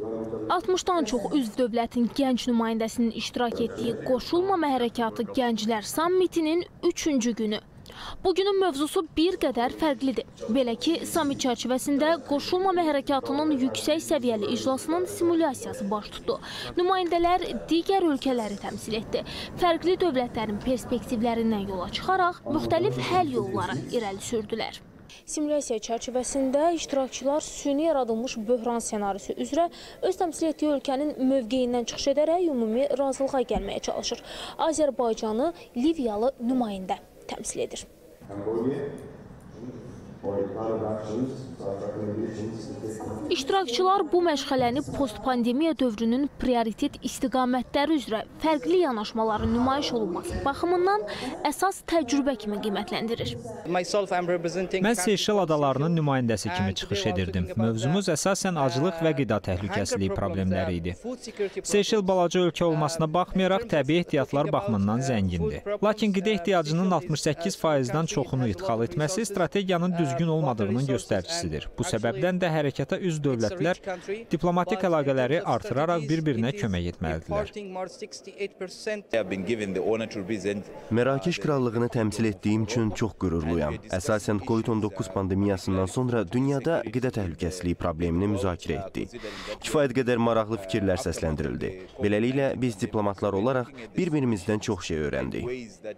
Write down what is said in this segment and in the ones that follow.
60-dan çox üzv dövlətin gənc nümayəndəsinin iştirak etdiyi Qoşulmama Hərəkatı Gənclər Sammitinin 3-cü günü. Bugünün mövzusu bir qədər fərqlidir. Belə ki, sammit çərçivəsində Qoşulmama Hərəkatının yüksək səviyyəli iclasının simulyasiyası baş tutdu. Nümayəndələr digər ölkələri təmsil etdi. Fərqli dövlətlərin perspektivlərindən yola çıxaraq müxtəlif həll yolları irəli sürdülər. Simulyasiya çərçivəsində iştirakçılar süni yaradılmış böhran senarisi üzrə öz təmsil etdiyi ölkənin mövqeyindən çıxış edərək ümumi razılığa gəlməyə çalışır. Azərbaycanı Liviyalı nümayəndə təmsil edir. İştirakçılar bu məşğələni postpandemiya dövrünün prioritet istiqamətləri üzrə fərqli yanaşmaların nümayiş olunması baxımından əsas təcrübə kimi qiymətləndirir. Mən Seyşel adalarının nümayəndəsi kimi çıxış edirdim. Mövzumuz əsasən aclıq və qida təhlükəsizliyi problemləri idi. Seyşel balaca ölkə olmasına baxmayaraq təbii ehtiyatlar baxımından zəngindir. Lakin qida ehtiyacının 68%-dən çoxunu idxal etməsi strategiyanın düzgün olmadığının göstəricisidir. Bu səbəbdən də hərəkata üzv dövlətlər diplomatik əlaqələri artıraraq bir-birinə kömək etməlidirlər. Mərakeş Krallığını təmsil etdiyim üçün çox qürurluyam. Əsasən COVID-19 pandemiyasından sonra dünyada qida təhlükəsizliyi problemini müzakirə etdik. Kifayət qədər maraqlı fikirlər səsləndirildi. Beləliklə, biz diplomatlar olaraq bir-birimizdən çox şey öyrəndik.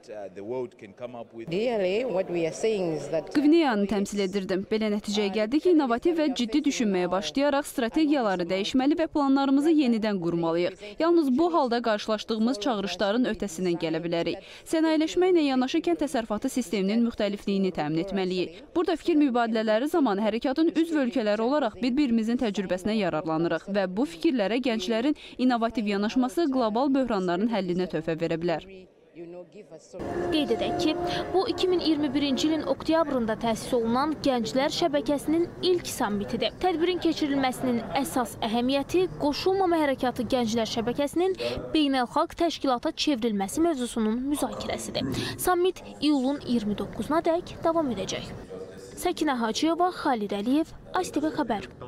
Qvineyanı təmsil edirdim. Belə nəticəyə gəldi ki, innovativ və ciddi düşünməyə başlayaraq strategiyaları dəyişməli və planlarımızı yenidən qurmalıyıq. Yalnız bu halda qarşılaşdığımız çağırışların ötəsindən gələ bilərik. Sənayeləşməklə yanaşı kənd təsərrüfatı sisteminin müxtəlifliyini təmin etməliyik. Burada fikir mübadilələri zamanı hərəkatın üzv ölkələri olaraq bir-birimizin təcrübəsinə yararlanırıq və bu fikirlərə gənclərin innovativ yanaşması qlobal böhranların həllinə töhfə verə bilər. Qeyd edək ki, bu 2021-ci ilin oktyabrında təsis olunan Gənclər Şəbəkəsinin ilk sammitidir. Tədbirin keçirilməsinin əsas əhəmiyyəti Qoşulmama Hərəkatı Gənclər Şəbəkəsinin beynəlxalq təşkilata çevrilməsi mövzusunun müzakirəsidir. Sammit iyulun 29-na dək davam edəcək. Səkinə Hacıyeva, Xalid Əliyev, ASTV Xəbər.